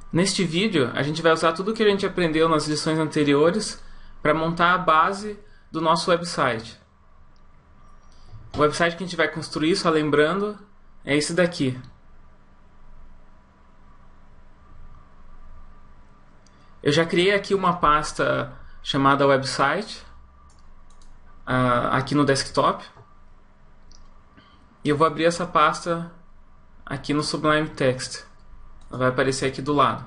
Neste vídeo, a gente vai usar tudo o que a gente aprendeu nas lições anteriores para montar a base do nosso website. O website que a gente vai construir, só lembrando, é esse daqui. Eu já criei aqui uma pasta chamada website, aqui no desktop. E eu vou abrir essa pasta aqui no Sublime Text. Ela vai aparecer aqui do lado.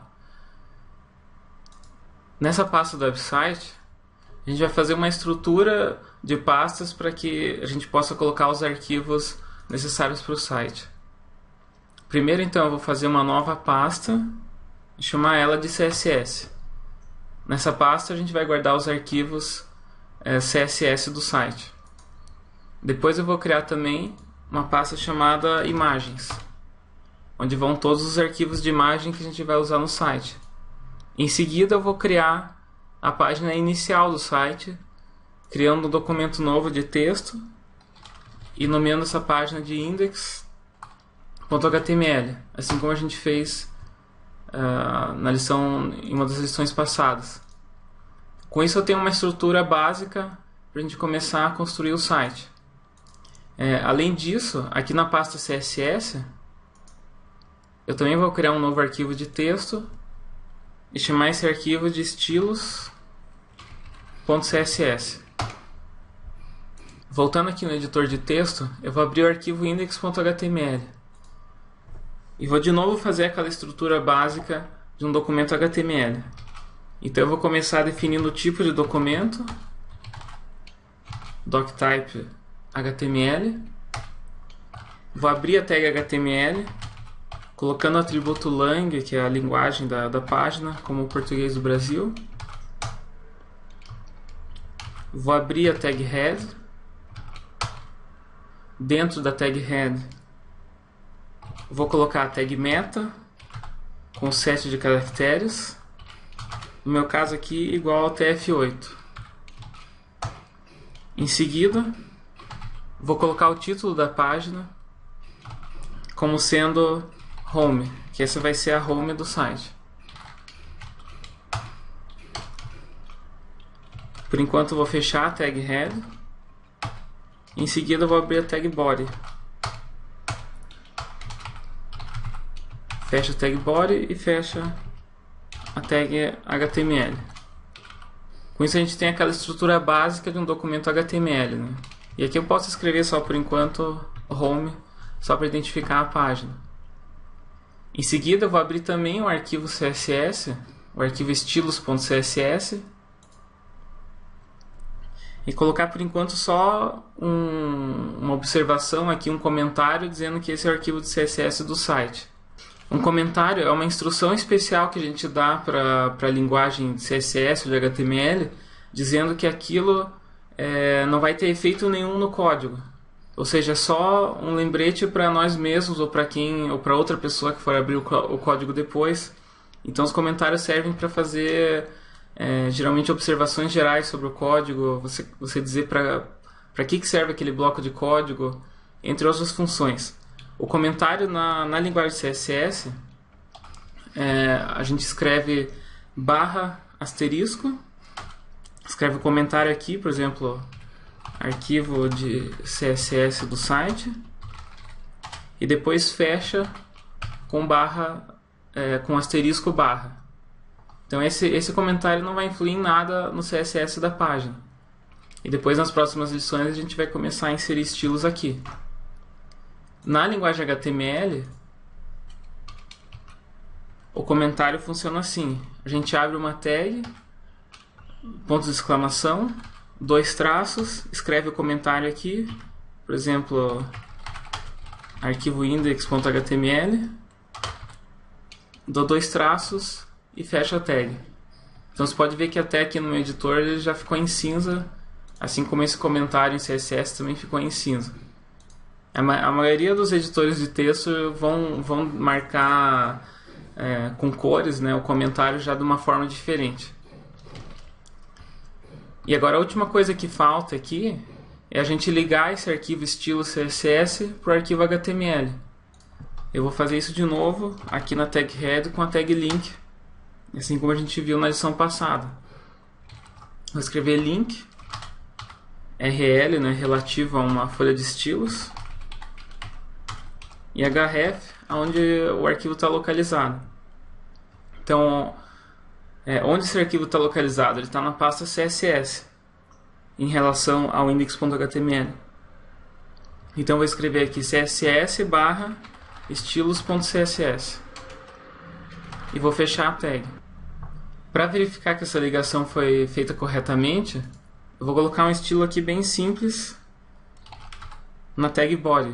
Nessa pasta do website, a gente vai fazer uma estrutura de pastas para que a gente possa colocar os arquivos necessários para o site. Primeiro, então, eu vou fazer uma nova pasta e chamar ela de CSS. Nessa pasta, a gente vai guardar os arquivos CSS do site. Depois eu vou criar também uma pasta chamada imagens, onde vão todos os arquivos de imagem que a gente vai usar no site. Em seguida eu vou criar a página inicial do site, criando um documento novo de texto e nomeando essa página de index.html, assim como a gente fez em uma das lições passadas. Com isso eu tenho uma estrutura básica para a gente começar a construir o site. Além disso, aqui na pasta CSS, eu também vou criar um novo arquivo de texto e chamar esse arquivo de estilos.css. Voltando aqui no editor de texto, eu vou abrir o arquivo index.html e vou de novo fazer aquela estrutura básica de um documento HTML. Então eu vou começar definindo o tipo de documento, doctype HTML, vou abrir a tag HTML, colocando o atributo lang, que é a linguagem da página, como o português do Brasil. Vou abrir a tag head. Dentro da tag head, vou colocar a tag meta, com 7 de caracteres. No meu caso aqui, igual ao TF8. Em seguida, vou colocar o título da página como sendo home, que essa vai ser a home do site. Por enquanto eu vou fechar a tag head. Em seguida eu vou abrir a tag body. Fecha a tag body e fecha a tag HTML. Com isso a gente tem aquela estrutura básica de um documento HTML, né? E aqui eu posso escrever só por enquanto home, só para identificar a página. Em seguida eu vou abrir também o arquivo CSS, o arquivo estilos.css, e colocar por enquanto só uma observação aqui, um comentário dizendo que esse é o arquivo de CSS do site. Um comentário é uma instrução especial que a gente dá para a linguagem de CSS ou de HTML, dizendo que aquilo não vai ter efeito nenhum no código. Ou seja, é só um lembrete para nós mesmos ou para outra pessoa que for abrir o código depois. Então os comentários servem para fazer geralmente observações gerais sobre o código, você dizer para que serve aquele bloco de código, entre outras funções. O comentário na linguagem CSS, a gente escreve /*, escreve o comentário aqui, por exemplo, arquivo de CSS do site, e depois fecha com com asterisco barra. Então esse comentário não vai influir em nada no CSS da página. E depois nas próximas lições a gente vai começar a inserir estilos aqui. Na linguagem HTML, o comentário funciona assim. A gente abre uma tag, pontos de exclamação, 2 traços, escreve o comentário aqui, por exemplo, arquivo index.html, dou 2 traços e fecha a tag. Então você pode ver que até aqui no meu editor ele já ficou em cinza, assim como esse comentário em CSS também ficou em cinza. A maioria dos editores de texto vão marcar com cores, né, o comentário já de uma forma diferente. E agora a última coisa que falta aqui é a gente ligar esse arquivo estilo CSS para o arquivo HTML. Eu vou fazer isso de novo aqui na tag head com a tag link assim como a gente viu na lição passada. Vou escrever link RL, né, relativo a uma folha de estilos, e href, onde o arquivo está localizado. Então, onde esse arquivo está localizado? Ele está na pasta CSS, em relação ao index.html. Então, vou escrever aqui css barra estilos.css e vou fechar a tag. Para verificar que essa ligação foi feita corretamente, eu vou colocar um estilo aqui bem simples na tag body.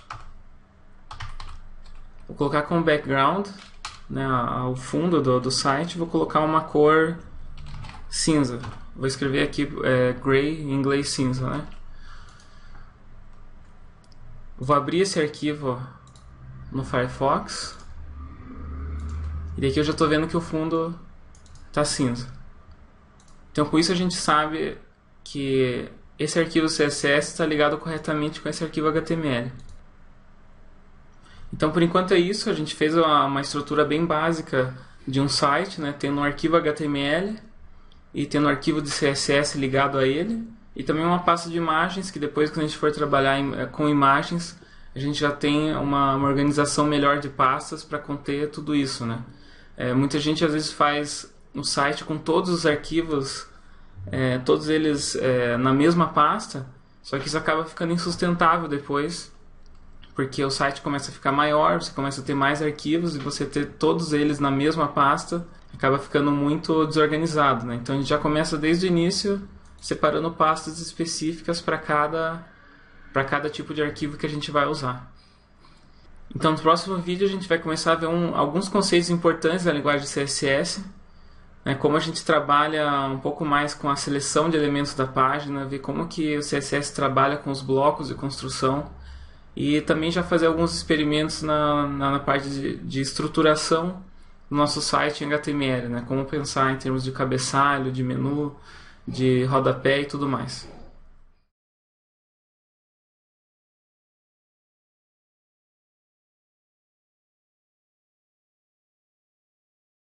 Vou colocar como background, né, ao fundo do site, vou colocar uma cor cinza. Vou escrever aqui gray em inglês cinza, né? Vou abrir esse arquivo no Firefox e daqui eu já estou vendo que o fundo está cinza. Então com isso a gente sabe que esse arquivo CSS está ligado corretamente com esse arquivo HTML. Então por enquanto é isso, a gente fez uma estrutura bem básica de um site, né, tendo um arquivo HTML e tendo um arquivo de CSS ligado a ele, e também uma pasta de imagens que depois, quando a gente for trabalhar com imagens, a gente já tem uma organização melhor de pastas para conter tudo isso, né? Muita gente às vezes faz um site com todos os arquivos, todos eles na mesma pasta, só que isso acaba ficando insustentável depois, porque o site começa a ficar maior, você começa a ter mais arquivos, e você ter todos eles na mesma pasta acaba ficando muito desorganizado, né? Então a gente já começa desde o início separando pastas específicas para cada tipo de arquivo que a gente vai usar. Então no próximo vídeo a gente vai começar a ver alguns conceitos importantes da linguagem CSS, né, como a gente trabalha um pouco mais com a seleção de elementos da página, ver como que o CSS trabalha com os blocos de construção, e também já fazer alguns experimentos na parte de estruturação do nosso site em HTML, né, como pensar em termos de cabeçalho, de menu, de rodapé e tudo mais.